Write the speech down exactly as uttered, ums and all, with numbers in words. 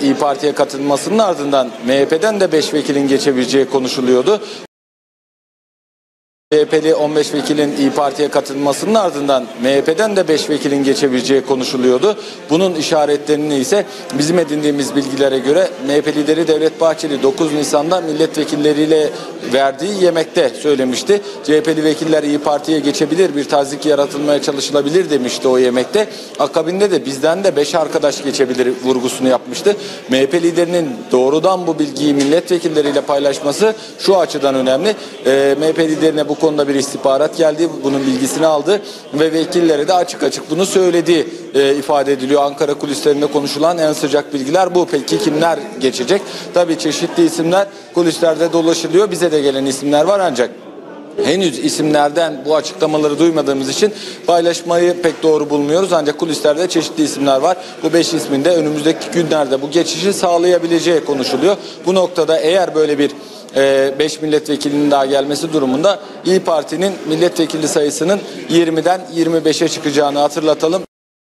İYİ Parti'ye katılmasının ardından M H P'den de beş vekilin geçebileceği konuşuluyordu. C H P'li on beş vekilin İYİ Parti'ye katılmasının ardından M H P'den de beş vekilin geçebileceği konuşuluyordu. Bunun işaretlerini ise bizim edindiğimiz bilgilere göre M H P lideri Devlet Bahçeli dokuz Nisan'da milletvekilleriyle verdiği yemekte söylemişti. C H P'li vekiller İYİ Parti'ye geçebilir, bir tazik yaratılmaya çalışılabilir demişti o yemekte. Akabinde de bizden de beş arkadaş geçebilir vurgusunu yapmıştı. M H P liderinin doğrudan bu bilgiyi milletvekilleriyle paylaşması şu açıdan önemli. E, M H P liderine bu konuda bir istihbarat geldi. Bunun bilgisini aldı ve vekillere de açık açık bunu söylediği e, ifade ediliyor. Ankara kulislerinde konuşulan en sıcak bilgiler bu. Peki kimler geçecek? Tabii çeşitli isimler kulislerde dolaşılıyor. Bize de gelen isimler var ancak henüz isimlerden bu açıklamaları duymadığımız için paylaşmayı pek doğru bulmuyoruz. Ancak kulislerde çeşitli isimler var. Bu beş ismin de önümüzdeki günlerde bu geçişi sağlayabileceği konuşuluyor. Bu noktada eğer böyle bir beş milletvekilinin daha gelmesi durumunda İYİ Parti'nin milletvekili sayısının yirmiden yirmi beşe çıkacağını hatırlatalım.